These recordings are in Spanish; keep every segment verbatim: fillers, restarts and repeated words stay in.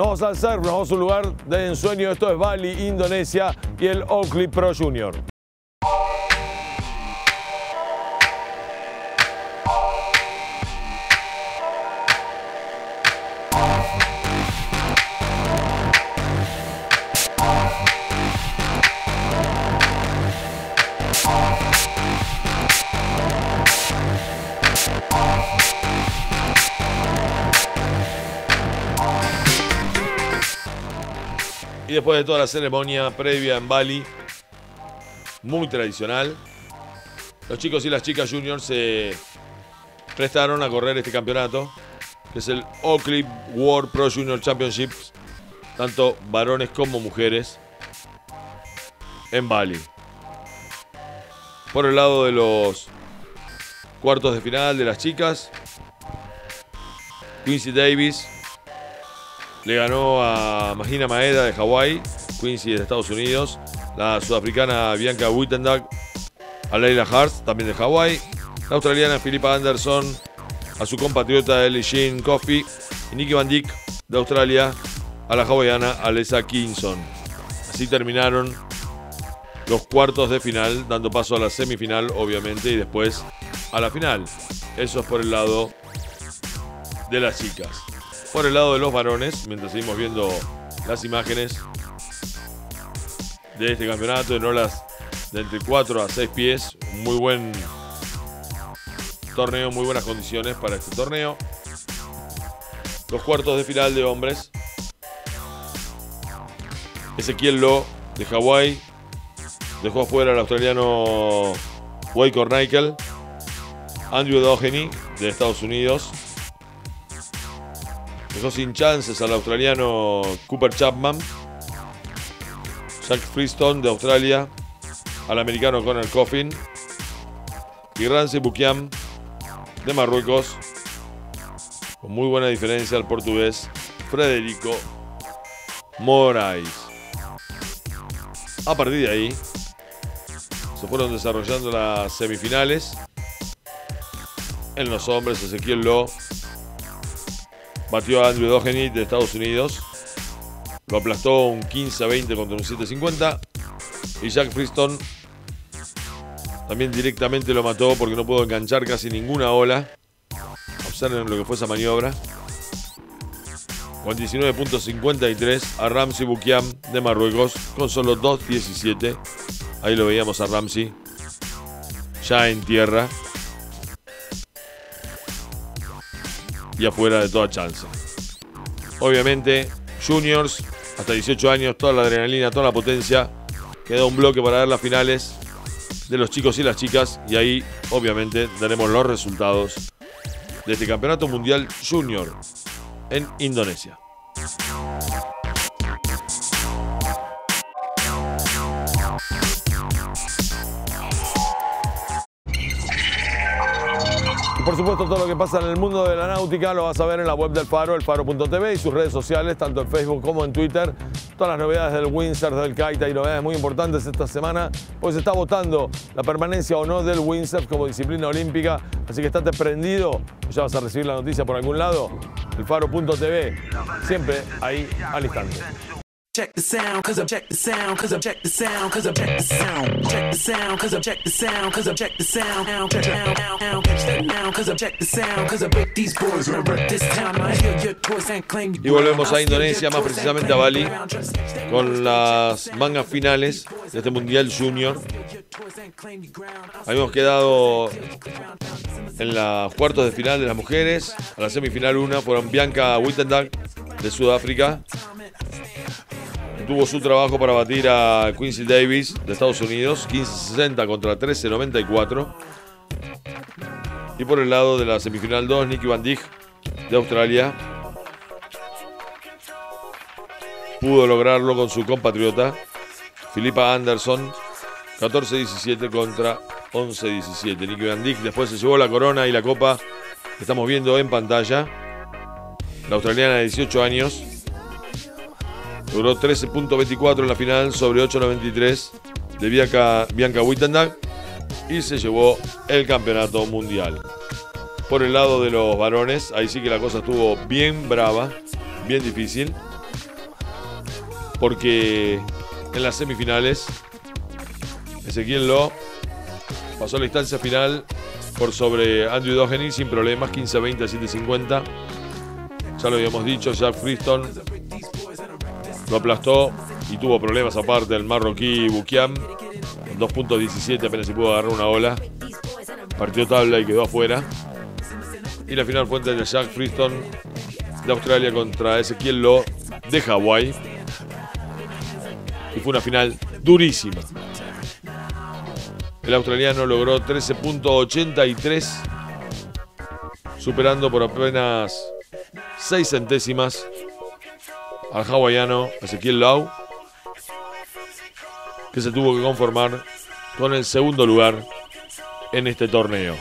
Nos vamos al surf, nos vamos a un lugar de ensueño. Esto es Bali, Indonesia, y el Oakley Pro Junior. Y después de toda la ceremonia previa en Bali, muy tradicional, los chicos y las chicas juniors se prestaron a correr este campeonato, que es el Oakley World Pro Junior Championships, tanto varones como mujeres, en Bali. Por el lado de los cuartos de final de las chicas, Quincy Davis le ganó a Mahina Maeda de Hawái, Quincy de Estados Unidos, la sudafricana Bianca Wittendag a Leila Hart, también de Hawái, la australiana Philippa Anderson a su compatriota Ellie Jean Coffey, y Nikki Van Dijk de Australia a la hawaiana Alessa Kingston. Así terminaron los cuartos de final, dando paso a la semifinal, obviamente, y después a la final. Eso es por el lado de las chicas. Por el lado de los varones, mientras seguimos viendo las imágenes de este campeonato en olas de entre cuatro a seis pies, un muy buen torneo, muy buenas condiciones para este torneo. Los cuartos de final de hombres: Ezequiel Lowe de Hawái dejó afuera al australiano Wade Cornicle. Andrew Doheny de Estados Unidos dejó sin chances al australiano Cooper Chapman. Jack Freestone de Australia al americano Conor Coffin. Y Ramsey Bukiam de Marruecos, con muy buena diferencia, al portugués Frederico Moraes. A partir de ahí se fueron desarrollando las semifinales. En los hombres, Ezequiel Lowe batió a Andrew Doheny de Estados Unidos, lo aplastó un quince a veinte contra un siete cincuenta. Y Jack Freestone también directamente lo mató porque no pudo enganchar casi ninguna ola. Observen lo que fue esa maniobra. Con diecinueve punto cincuenta y tres a Ramsey Bukiam de Marruecos con solo dos diecisiete. Ahí lo veíamos a Ramsey ya en tierra y afuera de toda chance. Obviamente, juniors, hasta dieciocho años, toda la adrenalina, toda la potencia. Queda un bloque para ver las finales de los chicos y las chicas, y ahí obviamente daremos los resultados de este campeonato mundial junior en Indonesia. Y por supuesto, todo lo que pasa en el mundo de la náutica lo vas a ver en la web del Faro, el faro punto t v, y sus redes sociales, tanto en Facebook como en Twitter. Todas las novedades del windsurf, del kite, y novedades muy importantes esta semana, pues se está votando la permanencia o no del windsurf como disciplina olímpica. Así que estate prendido, ya vas a recibir la noticia por algún lado. El faro punto t v, siempre ahí al instante. Check the sound, cause I'm check the sound, cause I'm check the sound, cause I'm check the sound, check the sound, cause I'm check the sound, cause I'm check the sound, check the sound, catch that now, cause I'm check the sound, cause I break these boys, remember this time I hear your toys and claim. Y volvemos a Indonesia, más precisamente a Bali, con las mangas finales de este Mundial Junior. Habíamos quedado en los cuartos de final de las mujeres. A la semifinal una fueron Bianca Wittendag de Sudáfrica. Tuvo su trabajo para batir a Quincy Davis de Estados Unidos, quince sesenta contra trece noventa y cuatro. Y por el lado de la semifinal dos, Nikki Van Dijk de Australia pudo lograrlo con su compatriota Philippa Anderson, catorce diecisiete contra once diecisiete. Nikki Van Dijk después se llevó la corona y la copa que estamos viendo en pantalla. La australiana de dieciocho años logró trece punto veinticuatro en la final sobre ocho noventa y tres de Bianca, Bianca Wittendag, y se llevó el campeonato mundial. Por el lado de los varones, ahí sí que la cosa estuvo bien brava, bien difícil. porque en las semifinales Ezequiel Lowe pasó a la instancia final por sobre Andrew Doheny sin problemas, quince a veinte a siete cincuenta. Ya lo habíamos dicho, Jack Friston lo aplastó y tuvo problemas aparte el marroquí Bukiam. En dos punto diecisiete apenas se pudo agarrar una ola. Partió tabla y quedó afuera. Y la final fue entre Jack Friston de Australia contra Ezequiel Lowe de Hawái. Y fue una final durísima. El australiano logró trece punto ochenta y tres, superando por apenas seis centésimas al hawaiano Ezequiel Lowe, que se tuvo que conformar con el segundo lugar en este torneo.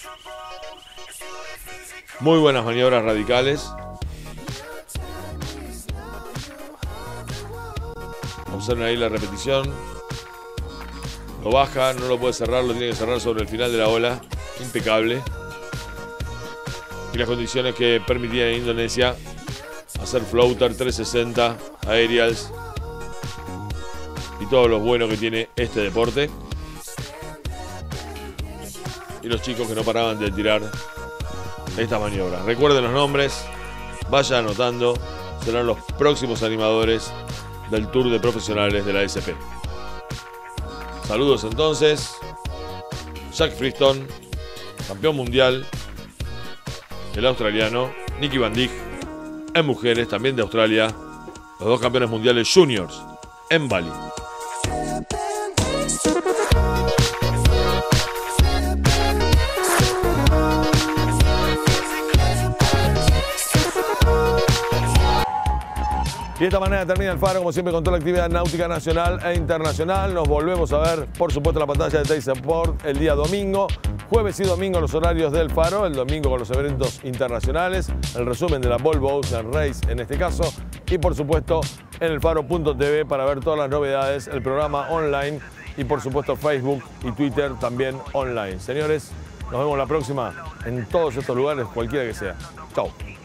Muy buenas maniobras radicales. Observen ahí la repetición. Lo baja, no lo puede cerrar, lo tiene que cerrar sobre el final de la ola. Impecable. Y las condiciones que permitían en Indonesia hacer floater, trescientos sesenta, aerials y todo lo bueno que tiene este deporte. Y los chicos que no paraban de tirar estas maniobras. Recuerden los nombres, vayan anotando, serán los próximos animadores del Tour de Profesionales de la A S P. Saludos entonces. Jack Friston, campeón mundial, el australiano Nicky Van Dijk, en mujeres también de Australia, los dos campeones mundiales juniors en Bali. Y de esta manera termina el Faro, como siempre, con toda la actividad náutica nacional e internacional. Nos volvemos a ver, por supuesto, en la pantalla de Teis Sport el día domingo. Jueves y domingo los horarios del Faro. El domingo con los eventos internacionales. El resumen de la Volvo Ocean Race en este caso. Y, por supuesto, en el faro punto t v para ver todas las novedades. El programa online. Y, por supuesto, Facebook y Twitter también online. Señores, nos vemos la próxima en todos estos lugares, cualquiera que sea. Chau.